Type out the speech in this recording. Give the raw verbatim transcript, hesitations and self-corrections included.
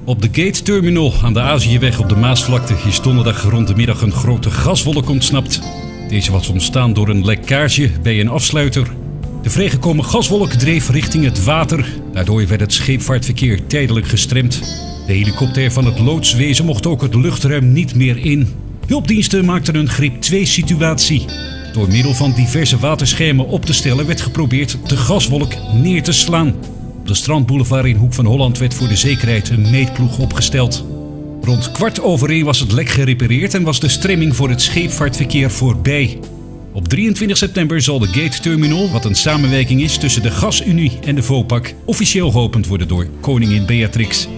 Op de Gate Terminal aan de Aziëweg op de Maasvlakte is donderdag rond de middag een grote gaswolk ontsnapt. Deze was ontstaan door een lekkage bij een afsluiter. De vrijgekomen gaswolk dreef richting het water. Daardoor werd het scheepvaartverkeer tijdelijk gestremd. De helikopter van het loodswezen mocht ook het luchtruim niet meer in. Hulpdiensten maakten een grip twee situatie. Door middel van diverse waterschermen op te stellen werd geprobeerd de gaswolk neer te slaan. Op de Strandboulevard in Hoek van Holland werd voor de zekerheid een meetploeg opgesteld. Rond kwart over één was het lek gerepareerd en was de stremming voor het scheepvaartverkeer voorbij. Op drieëntwintig september zal de Gate Terminal, wat een samenwerking is tussen de Gasunie en de Vopak, officieel geopend worden door koningin Beatrix.